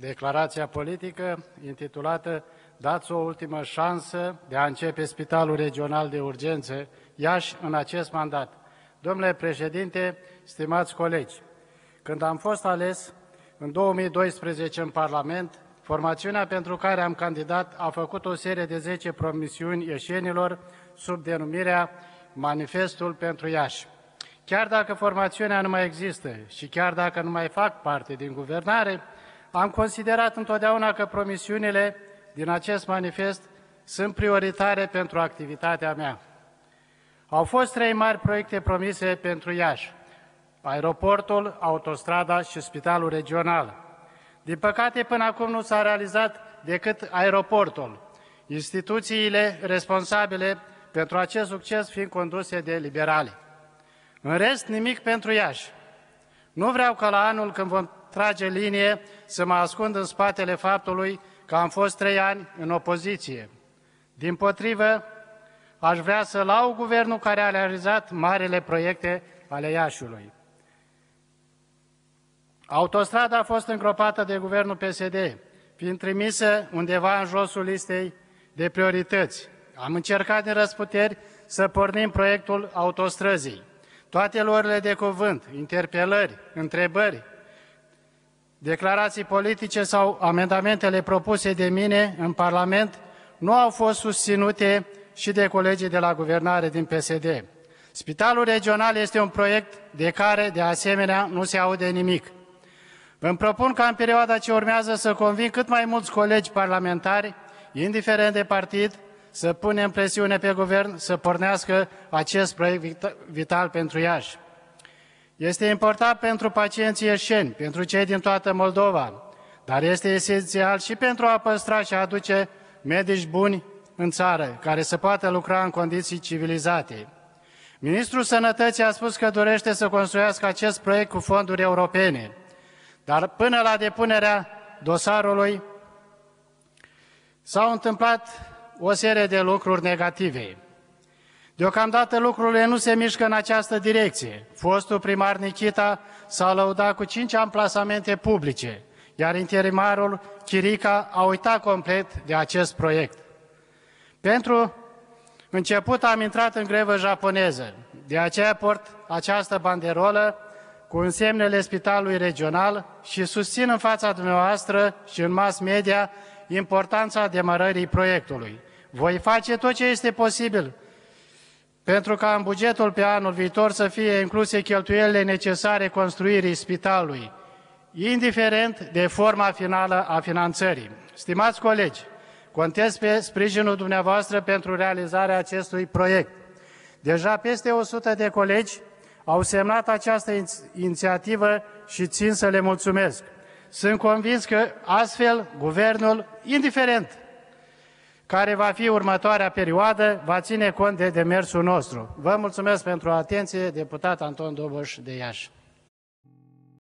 declarația politică intitulată "Dați o ultimă șansă de a începe Spitalul Regional de Urgență Iași în acest mandat". Domnule președinte, stimați colegi, când am fost ales în 2012 în Parlament, formațiunea pentru care am candidat a făcut o serie de 10 promisiuni ieșenilor sub denumirea Manifestul pentru Iași. Chiar dacă formațiunea nu mai există și chiar dacă nu mai fac parte din guvernare, am considerat întotdeauna că promisiunile din acest manifest sunt prioritare pentru activitatea mea. Au fost 3 mari proiecte promise pentru Iași: aeroportul, autostrada și spitalul regional. Din păcate, până acum nu s-a realizat decât aeroportul, instituțiile responsabile pentru acest succes fiind conduse de liberali. În rest, nimic pentru Iași. Nu vreau ca la anul, când vom trage linie, să mă ascund în spatele faptului că am fost 3 ani în opoziție. Dimpotrivă, aș vrea să laud guvernul care a realizat marile proiecte ale Iașiului. Autostrada a fost îngropată de guvernul PSD, fiind trimisă undeva în josul listei de priorități. Am încercat din răsputeri să pornim proiectul autostrăzii. Toate luările de cuvânt, interpelări, întrebări, declarații politice sau amendamentele propuse de mine în Parlament nu au fost susținute și de colegii de la guvernare din PSD. Spitalul regional este un proiect de care, de asemenea, nu se aude nimic. Îmi propun ca în perioada ce urmează să convin cât mai mulți colegi parlamentari, indiferent de partid, să punem presiune pe guvern să pornească acest proiect vital pentru Iași. Este important pentru pacienții ieșeni, pentru cei din toată Moldova, dar este esențial și pentru a păstra și a aduce medici buni în țară, care să poată lucra în condiții civilizate. Ministrul Sănătății a spus că dorește să construiască acest proiect cu fonduri europene, dar până la depunerea dosarului s-au întâmplat o serie de lucruri negative. Deocamdată lucrurile nu se mișcă în această direcție. Fostul primar Nichita s-a lăudat cu 5 amplasamente publice, iar interimarul Chirica a uitat complet de acest proiect. Pentru început am intrat în grevă japoneză, de aceea port această banderolă cu însemnele Spitalului Regional și susțin în fața dumneavoastră și în mass media importanța demarării proiectului. Voi face tot ce este posibil pentru ca în bugetul pe anul viitor să fie incluse cheltuielile necesare construirii spitalului, indiferent de forma finală a finanțării. Stimați colegi, contez pe sprijinul dumneavoastră pentru realizarea acestui proiect. Deja peste 100 de colegi au semnat această inițiativă și țin să le mulțumesc. Sunt convins că astfel guvernul, indiferent care va fi următoarea perioadă, va ține cont de demersul nostru. Vă mulțumesc pentru atenție, deputat Anton Doboș de Iași.